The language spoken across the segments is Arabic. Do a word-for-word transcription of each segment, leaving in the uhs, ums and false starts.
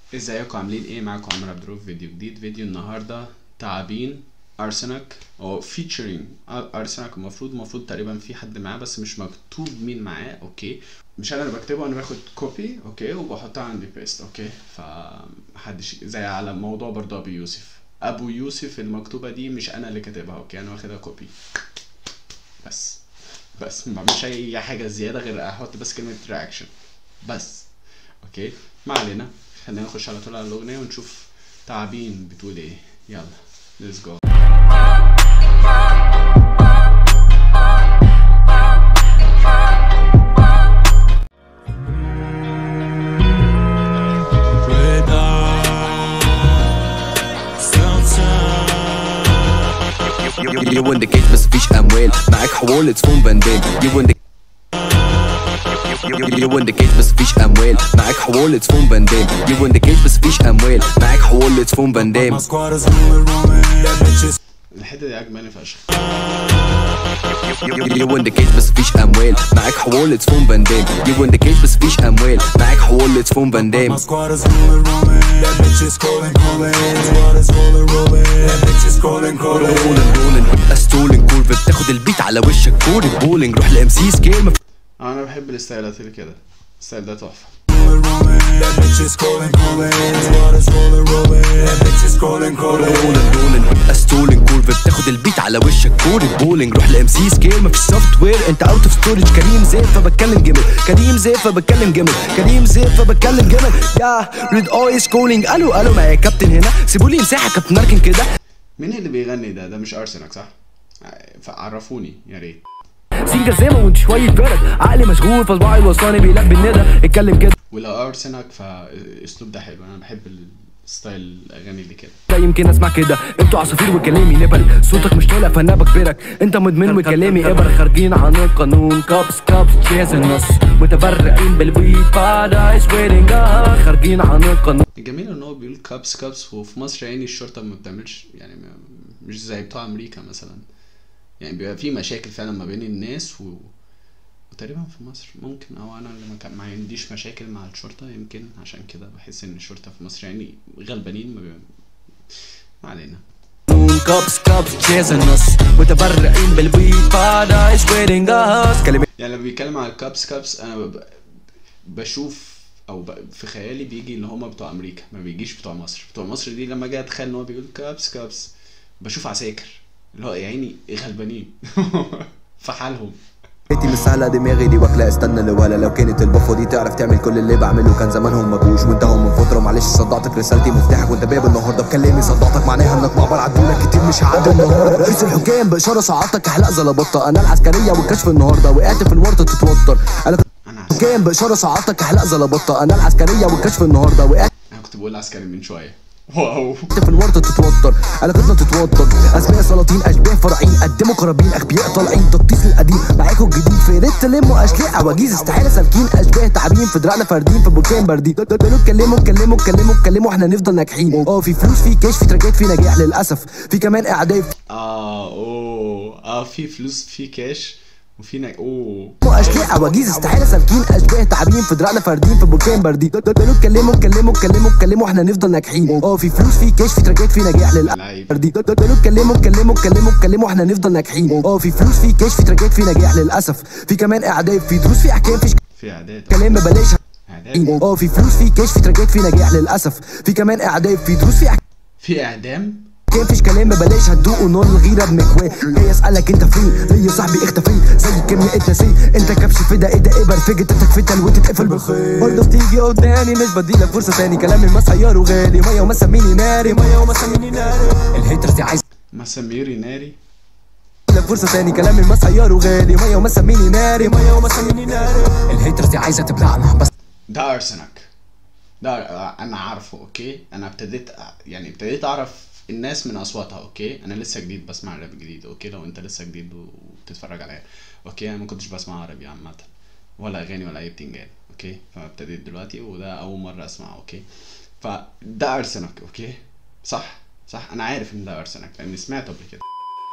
ازيكم عاملين ايه؟ معاكم عمر عبد الرؤوف، فيديو جديد. فيديو النهارده تعابين ارسنك او فيتشرينج ارسنك. المفروض المفروض تقريبا في حد معاه بس مش مكتوب مين معاه. اوكي، مش انا اللي بكتبه، انا باخد كوبي اوكي وبحطها عندي بيست. اوكي، فمحدش زي على موضوع برضه ابو يوسف ابو يوسف المكتوبه دي مش انا اللي كاتبها. اوكي، انا واخدها كوبي بس بس ما بعملش اي حاجه زياده غير احط بس كلمه رياكشن بس. اوكي، ما علينا، خلينا نخش على طول على الاغنيه ونشوف تعابين بتقول ايه. يلا ليتس جو. يو ان ذا كيس بس مفيش اموال، معاك حوار تفون بانديم. يو ان ذا يو ان ذا كيس بس مفيش اموال، معاك حوار تفون بانديم. يو ان ذا كيس بس مفيش اموال، معاك حوار تفون بانديم. الحته دي عجباني فشخ. يو ان ذا كيس بس مفيش اموال، معاك حوار تفون بانديم. يو ان ذا كيس بس مفيش اموال، معاك حوار تفون بانديم. رولين رولين استولين كورف، بتاخد البيت على وشك كوري بولينج. روح لام سي سكيل. انا بحب الستايلات اللي كده، الستايل ده تحفه. رولين رولين استولين كورف، بتاخد البيت على وشك كوري بولينج. روح لام سي سكيل، مفيش سوفت وير، انت اوت اوف ستورج. كريم زيف فبتكلم جمل، كريم زيف فبتكلم جمل، كريم زيف فبتكلم جمل. يا ريد اي سكولينج. الو الو معايا كابتن هنا، سيبولي مساحه كابتن اركن كده. مين اللي بيغني ده؟ ده مش ارسنك صح؟ فعرفوني يا ريت. سينجر زي ما وانت شويه برد، عقلي مشغول فصباعي الوصاني بيلبي الندى. اتكلم كده ولو ارسنك فالاسلوب ده حلو، انا بحب الستايل الاغاني اللي كده. يمكن اسمع كده، انتوا عصافير وكلامي نبل، صوتك مش طالع فانا بكبرك. انت مدمن وكلامي ابر، خارجين عن القانون. كابس كابس تشيز النص، متفرقين بالويد بارادايس ويتنج، خارجين عن القانون. الجميل ان هو بيقول كابس كابس، وفي مصر يعني الشرطه ما بتعملش يعني مش زي بتوع امريكا مثلا، يعني بيبقى في مشاكل فعلا ما بين الناس و... وتقريبا في مصر ممكن، او انا اللي ما, كان... ما عنديش مشاكل مع الشرطه، يمكن عشان كده بحس ان الشرطه في مصر يعني غلبانين. ما, بي... ما علينا. كابس كابس تشيز النص، متفرقين بالويد بارادايس ويتنج. يعني لما بيتكلم على الكابس كابس انا ب... بشوف او ب... في خيالي بيجي ان هما بتوع امريكا، ما بيجيش بتوع مصر. بتوع مصر دي لما اجي اتخيل ان هو بيقول كابس كابس بشوف عساكر اللي هو يا عيني غلبانين في حالهم. بيتي مش سهله، دماغي دي واكله. استنى لولا لو كانت البفه دي تعرف تعمل كل اللي بعمله كان زمانهم مجوش وانتهوا من فتره. معلش صدعتك، رسالتي مفتاحك وانت باب النهارده بكلامي. صدعتك معناها انك معبر عدولك كتير مش هعدي النهارده. رئيس الحكام باشاره صعدتك احلق زلبطه. انا العسكريه والكشف النهارده، وقعت في الورطه تتوتر. انا الحكام باشاره صعدتك احلق زلبطه. انا العسكريه والكشف النهارده، وقعت. انا كنت بقول عسكري من شويه. واو، في الورطه تتوتر، علاقتنا تتوتر. اسماء سلاطين اشباه فرعين، قدموا قرابين اغبياء طالعين. تطيس القديم معاكوا الجديد، في ريت تلموا اشلاء عواجيز استحاله سالكين. اشباه تعابين في دراعنا فاردين، في بركان باردين. قالوا اتكلموا اتكلموا اتكلموا اتكلموا، احنا نفضل ناجحين. اه في فلوس، في كاش، في تراجات، في نجاح للاسف. في كمان اعداد. اه اوه اه في فلوس، في كاش، وفي نج... اوه اشلاء عواجيز استحاله سالكين. اشباه تعابين في دراعنا فاردين، في بركان باردين. قالوا اتكلموا اتكلموا اتكلموا اتكلموا، احنا نفضل ناجحين. اه في فلوس، في كاش، في تراجات، في نجاح للاسف. قالوا اتكلموا اتكلموا اتكلموا اتكلموا، احنا نفضل ناجحين. اه في فلوس، في كاش، في تراجات، في نجاح للاسف. في كمان اعداد، في دروس، في احكام، في في اعداد كلام ببلاش. اعداد اه في فلوس، في كاش، في تراجات، في نجاح للاسف. في كمان اعداد، في دروس، في احكام، في اعدام. كان فيش كلام ببلاش. هتدوقوا نار الغيره بمكواه. جاي اسالك انت فين؟ ليا صاحبي اختفي زي الكيمياء اتنسي. انت كبش في ده ايه ده ابر في جتتك في تل وتتقفل بالخير. برضه بتيجي قدامي مش بديلك فرصه تاني. كلامي مسير وغالي، ميه وما سميني ناري، ميه وما سميني ناري. الهيترز دي عايز مساميري ناري لك فرصه تاني. كلامي مسير وغالي، ميه وما سميني ناري، ميه وما سميني ناري. الهيترز دي عايزه تبلعنا بس. ده ارسنك، ده انا عارفه. اوكي، انا ابتديت يعني ابتديت اعرف الناس من اصواتها. اوكي، انا لسه جديد بسمع راب جديد. اوكي، لو انت لسه جديد وبتتفرج عليا، اوكي انا ما كنتش بسمع عربي عامه ولا اغاني ولا اي بتنجان. اوكي، فابتديت دلوقتي وده اول مره اسمعه. اوكي، فده ارسنك. اوكي صح صح، انا عارف ان ده ارسنك لاني سمعته قبل كده.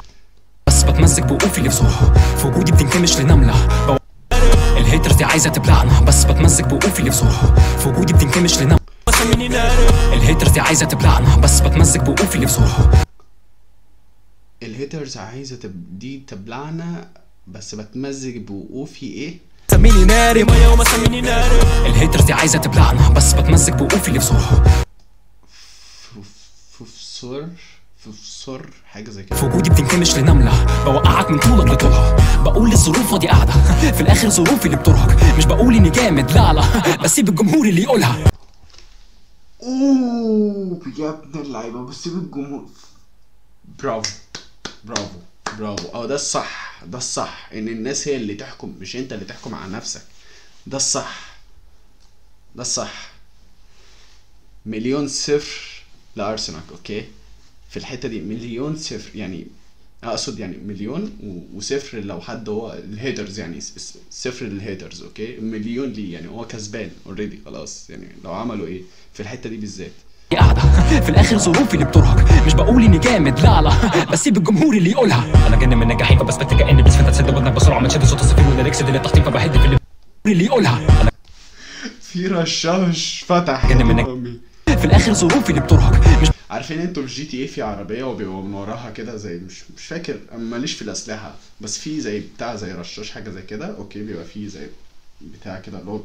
بس بتمسك بوقوفي اللي في زورها، في وجودي بتنكمش لنمله. الهيترز دي عايزه تبلعنا، بس بتمسك بوقوفي اللي في زورها، في وجودي بتنكمش لنمله. مسميني ناري. الهيترز دي عايزة تبلعنا بس بتمزج بوقوفي اللي في زورها. الهيترز عايزة تب... دي تبلعنا بس بتمزج بوقوفي ايه؟ سميني ناري مية وما سميني ناري. الهيترز دي عايزة تبلعنا بس بتمزج بوقوفي اللي في زورها. فوفسور فوفسور حاجة زي كده. في وجودي بتنكمش لنملة، بوقعك من طولك لطولها. بقول الظروف دي قاعدة في الآخر ظروفي اللي بترهق. مش بقول إني جامد لا لا، بسيب الجمهور اللي يقولها. اوه يا ابن اللعيبة، بسيب الجمهور. برافو برافو برافو. اه ده الصح، ده الصح، ان الناس هي اللي تحكم مش انت اللي تحكم على نفسك. ده الصح، ده الصح. مليون صفر لارسنال، اوكي؟ في الحته دي مليون صفر، يعني اقصد يعني مليون وصفر لو حد هو الهيترز، يعني صفر للهيترز، اوكي؟ مليون ليه، يعني هو كسبان اوريدي خلاص. يعني لو عملوا ايه في الحته دي بالذات. قاعدة في الآخر ظروفي اللي بترهق. مش بقول إني جامد لا لا، بسيب الجمهور اللي يقولها. أنا جن من نجاحي فبثبت كأني بس فانت تسد ودنك بسرعة ما تشد صوت الصفير والليركس اللي تحتيك فبهد في اللي اللي يقولها. أنا في رشاش فتح جن من نجاحي في الآخر ظروفي اللي بترهق. مش عارفين انتوا الجي تي اي في عربيه وبيبقى من وراها كده زي مش مش فاكر، ماليش في الاسلحه، بس في زي بتاع زي رشاش حاجه زي كده، اوكي؟ بيبقى فيه زي بتاع كده اللي هو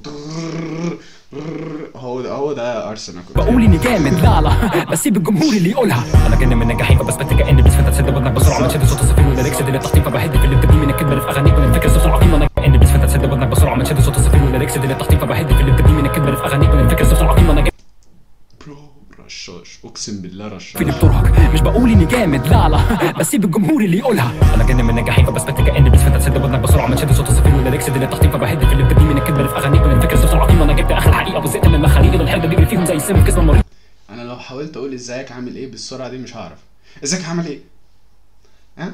هو ده هو ده ارسنال. بقول اني جامد لا لا، بسيب الجمهور اللي يقولها. انا جن من نجاحي فبثبت كأني بس فانت تسد ودنك بسرعه ما تشد صوت الصفير والليركس اللي تحتيك فبهد في اللي بتبني من الكذب اللي في اغانيك من الفكر الصوت العظيم. انا كأني بس فانت تسد ودنك بسرعه ما تشد صوت الصفير والليركس اللي تحتيك فبهد في اللي بتبني من الكذب اللي في اغانيك من الفكر الصوت العظيم. انا برو رشاش، اقسم بالله رشاش. اللي بترهق. مش بقول اني جامد لا لا، بسيب الجمهور اللي يقولها. انا جن من نجاحي فبثبت كأني بس فانت تسد ودنك بسرعه ما تشد صوت الصفير والليركس اللي تحتيك فبهد في اللي بتبني من الكذب اللي في اغانيك من الفكر الصوت العظيم. انا جبت اخر حقيقه وزهقت من المخاريج اللي الحلم بيجري فيهم زي السم في جسم المريض. انا لو حاولت اقول ازيك عامل ايه بالسرعه دي مش هعرف. ازيك عامل ايه؟ ها؟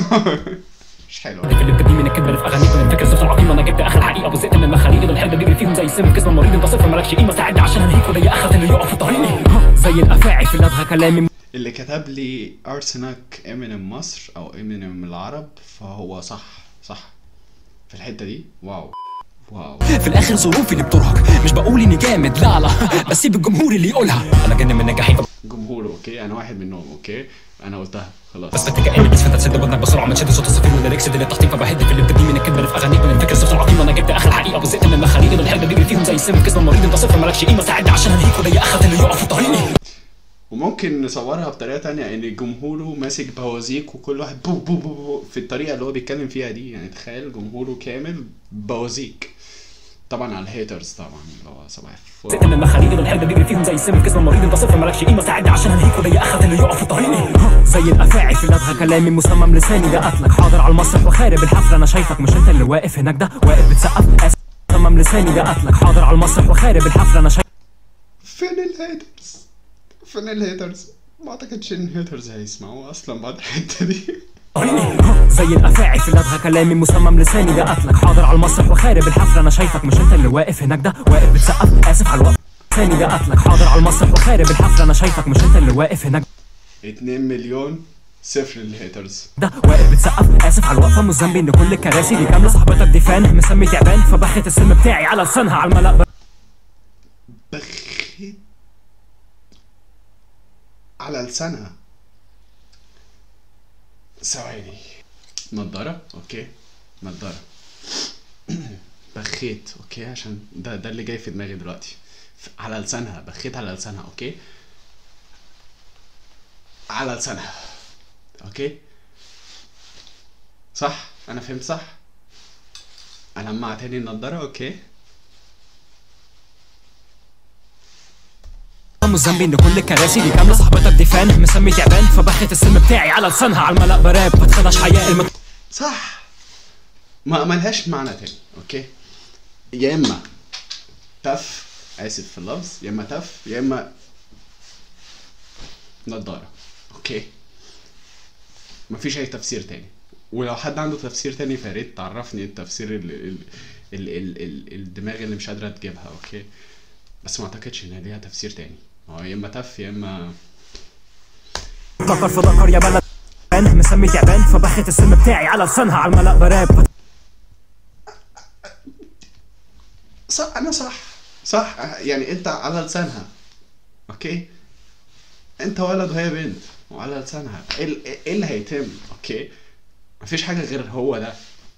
مش حلو. اللي بتبني من الكذب اللي في اغانيك من الفكر الصوت العظيم. انا جبت اخر حقيقه وزهقت من المخاريج اللي الحلم بيجري فيهم زي السم في جسم المريض. انت صفر مالكش قيمه، ساعد عشان انهيك وده اخذ اللي يقف في طريقي زي الافاعي في لدغه كلامي. اللي كتب لي ارسناك امينيم مصر او امينيم العرب فهو صح صح في الحته دي. واو واو. في الاخر ظروفي اللي بترهق. مش بقول اني جامد لا لا، بسيب الجمهور اللي يقولها. انا جن من نجاحي جمهور، اوكي؟ انا واحد منهم، اوكي؟ انا قلتها خلاص. بس كأني بس فانت تسد ودنك بسرعه ما تشد صوت الصفير والليركس اللي تحتيك فبهد في اللي بتبني من الكذب اللي في اغانيك من الفكر الصوت العظيم. انا جبت اخر حقيقه وزهقت من المخاريج اللي الحلم بيجري فيهم زي السم في جسم المريض. انت صفر مالكش قيمه، ساعد عشان انهيك وده اخذ اللي يقف في طريقي. وممكن نصورها بطريقه تانية ان جمهوره ماسك بوازيك وكل واحد بو بو بو, بو في الطريقه اللي هو بيتكلم فيها دي. يعني تخيل جمهوره كامل بوازيك، طبعا على الهيترز طبعا اللي هو صباح الفل. زهقت من المخاريج اللي الحلم بيجري فيهم زي السم في جسم المريض. انت صفر مالكش قيمه، ساعد عشان انهيك وده اخذ اللي يقف في طريقي زي الافاعي في لدغه كلامي. مسمم لساني ده قتلك حاضر على المسرح وخارب الحفله. انا شايفك مش انت اللي واقف هناك، ده واقف بتسقف. مسمم لساني ده قتلك حاضر على المسرح وخارب الحفله. انا شايف فين الهيترز؟ فين الهيترز؟ ما اعتقدش ان الهيترز هيسمعوا اصلا بعد الحته دي. زي الافاعي في لدغه كلامي. مسمم لساني ده قتلك حاضر على المسرح وخارب الحفله. انا شايفك مش انت اللي واقف هناك، ده واقف بتسقف. اسف على الوقت. لساني ده قتلك حاضر على المسرح وخارب الحفله. انا شايفك مش انت اللي واقف هناك. اتنين مليون صفر للهيترز. ده واقف بتسقف. اسف على الوقفه، مش ذنبي ان كل الكراسي دي كامله. صاحبتك دي فان مسمي تعبان فبخت السم بتاعي على لسانها على الملأ. بخيت على لسانها. ثواني. نضارة، اوكي؟ نضارة. بخيت، اوكي؟ عشان ده ده اللي جاي في دماغي دلوقتي. على لسانها، بخيت على لسانها، اوكي؟ على لسانها، اوكي؟ صح؟ انا فهمت صح؟ ألمع تاني النضارة، اوكي؟ مش ذنبي ان كل الكراسي دي كامله. صاحبتك دي فان مسمي تعبان فبخت السم بتاعي على لسانها على الملأ. براب فتخدش حياء المت... صح. ما ملهاش معنى تاني، اوكي؟ يا اما تف، اسف في اللفظ، يا اما تف يا اما نضاره، اوكي؟ مفيش اي تفسير تاني. ولو حد عنده تفسير تاني فياريت تعرفني التفسير ال ال ال ال ال الدماغ اللي مش قادره تجيبها، اوكي؟ بس ما اعتقدش ان ليها تفسير تاني. هو يا اما تف يا اما ذكر في ذكر يا بلد فان مسمي تعبان فبخت السم بتاعي على لسانها على الملأ. براب صح. انا صح صح يعني انت على لسانها اوكي، انت ولد وهي بنت وعلى لسانها ايه ال- إيه اللي هيتم؟ اوكي، مفيش حاجه غير هو ده.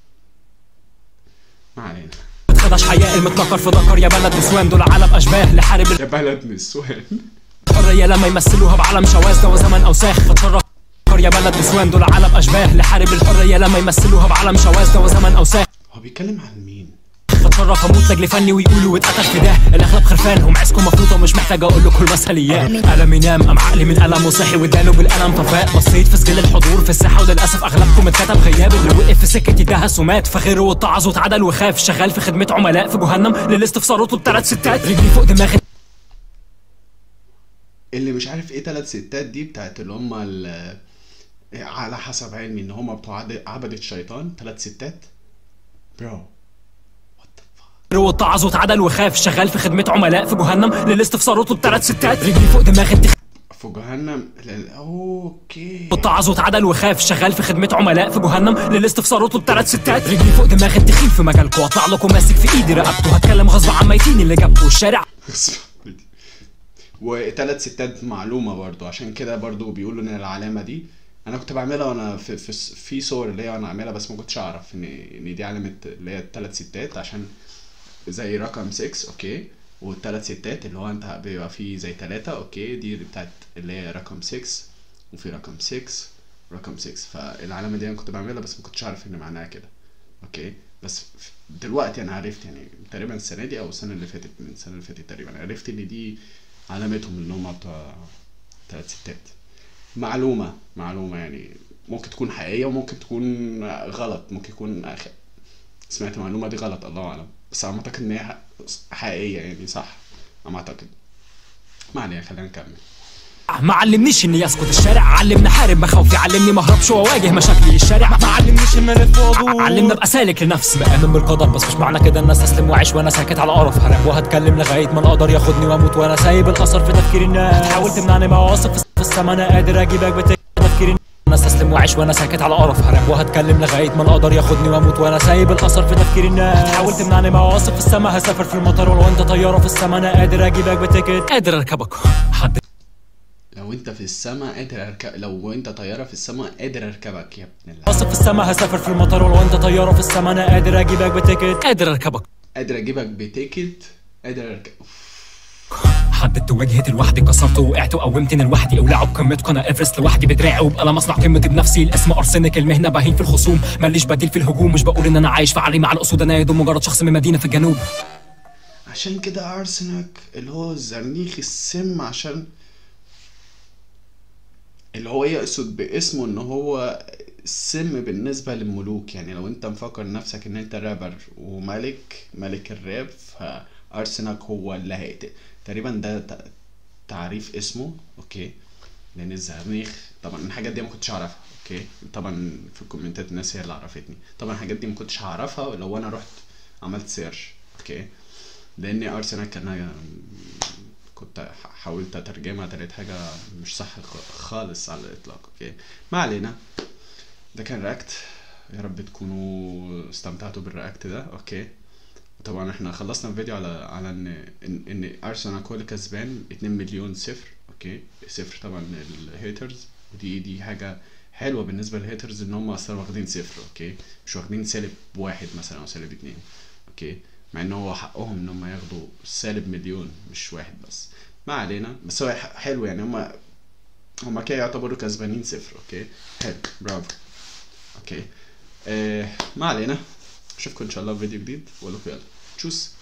ما علينا. خدش حياء المتنكر في ذكر يا بلد نسوان دول عالم اشباه لحارب يا بلد نسوان. الحرية لما يمثلوها بعالم شواذ ده وزمن اوساخ فتشرف يا بلد نسوان دول عالم اشباه لحارب الحرية لما يمثلوها بعالم شواذ ده وزمن اوساخ. هو بيتكلم عن مين؟ فتشرف اموت لاجل فني ويقولوا واتقتل فداه الاغلب خرفان هم عزكم مفروضه ومش محتاج اقول لكم المثليات. قلم ينام ام عقلي من الم وصحي واداله بالقلم ففاق بصيت في سجل الحضور في الساحه وللاسف اغلبكم اتكتب غياب اللي وقف في سكتي دهس ومات فخيره واتعظ واتعدل وخاف شغال في خدمه عملاء في جهنم للاستفسارات بثلاث ستات رجلي فوق دماغي. اللي مش عارف ايه تلات ستات دي بتاعت اللي هم ال- على حسب علمي ان هم بتوع عد- عبدة الشيطان. تلات ستات برو واتعظ واتعدل وخاف شغال في خدمه عملاء في جهنم للاستفسارات بثلاث ستات رجلي فوق دماغي في جهنم. لل- اوكي، اتعظ واتعدل وخاف شغال في خدمه عملاء في جهنم للاستفسارات بثلاث ستات رجلي فوق دماغي التخين في مجالكم واطلع لكم ماسك في ايدي رقبته هتكلم غصب عن ميتين اللي جابكوا الشارع. وتلات ستات معلومة برضو، عشان كده برضو بيقولوا ان العلامة دي انا كنت بعملها وانا في في, في صور اللي هي وانا عاملها، بس ما كنتش اعرف ان ان دي علامة اللي هي التلات ستات، عشان زي رقم ستة. اوكي، والتلات ستات اللي هو انت بيبقى فيه زي تلاتة. اوكي، دي بتاعت اللي هي رقم ستة، وفي رقم ستة رقم ستة. فالعلامة دي انا كنت بعملها بس ما كنتش عارف ان معناها كده. اوكي، بس دلوقتي انا عرفت، يعني تقريبا السنة دي او السنة اللي فاتت، من السنة اللي فاتت تقريبا عرفت ان دي علامتهم اللي هم بتوع تلات ستات. معلومة معلومة يعني ممكن تكون حقيقية وممكن تكون غلط، ممكن يكون أخ... سمعت المعلومة دي غلط الله أعلم، بس أنا أعتقد إن هي حقيقية يعني صح، أنا أعتقد. ما علينا، خلينا نكمل. ما علمنيش اني اسكت الشارع علمني احارب مخاوفي علمني ما اهربش واواجه مشاكلي الشارع ما علمنيش ان الف وادور علمنا ابقى سالك لنفسي بامن بالقدر بس مش معنى كده ان استسلم واعيش وانا ساكت على قرف هرب وهتكلم لغايه ما القدر ياخدني واموت وانا سايب الاثر في تفكير الناس حاول تمنعني ما واثق في السما انا قادر اجيبك بتفكير الناس انا استسلم واعيش وانا ساكت على قرف هرب وهتكلم لغايه ما القدر ياخدني واموت وانا سايب الاثر في تفكير الناس حاول تمنعني ما واثق في السما هسافر في المطار ولو انت طياره في السما انا قادر اجيبك بتيكت قادر اركبك حد لو انت في السما قادر اركب، لو انت طياره في السما قادر اركبك يا ابن الله. واثق في السما هسافر في المطار ولو انت طياره في السما انا قادر اجيبك بتيكت قادر اركبك قادر اجيبك بتيكت قادر اركب. حددت وجهتي لوحدي كسرت وقعت وقومتني لوحدي اولعوا بقمتكم انا ايفرست لوحدي بدراعي وبقلم اصنع قمتي بنفسي الاسم ارسنك المهنه بهين في الخصوم ماليش بديل في الهجوم مش بقول ان انا عايش في عري مع الاسود انا يدوم مجرد شخص من مدينه في الجنوب عشان كده ارسنك اللي هو زرنيخ السم، عشان اللي هو يقصد باسمه ان هو السم بالنسبة للملوك. يعني لو انت مفكر نفسك ان انت رابر وملك ملك الراب، فارسنك هو اللي هيقتل تقريبا، ده تعريف اسمه. اوكي، لان الزرنيخ طبعا الحاجات دي ما كنتش اعرفها. اوكي، طبعا في الكومنتات الناس هي اللي عرفتني، طبعا الحاجات دي ما كنتش هعرفها لو انا رحت عملت سيرش. اوكي، لان ارسنك انا كنت حاولت اترجمها طلعت حاجه مش صح خالص على الاطلاق. اوكي، ما علينا، ده كان رياكت، يا رب تكونوا استمتعتوا بالرياكت ده. اوكي، طبعا احنا خلصنا الفيديو على على ان ان, إن ارسنال هو اللي كسبان اتنين مليون صفر. اوكي، صفر طبعا الهيترز، ودي دي حاجه حلوه بالنسبه للهيترز ان هم اصلا واخدين صفر. اوكي، مش واخدين سالب واحد مثلا او سالب اتنين. اوكي، مع ان هو حقهم ان هم ياخدوا سالب مليون مش واحد بس. ما علينا، بس هو حلو يعني هم هم كده يعتبروا كسبانين صفر. اوكي، حلو، برافو. اوكي، آه ما علينا، اشوفكم ان شاء الله في فيديو جديد، واقول لكم يلا تشوس.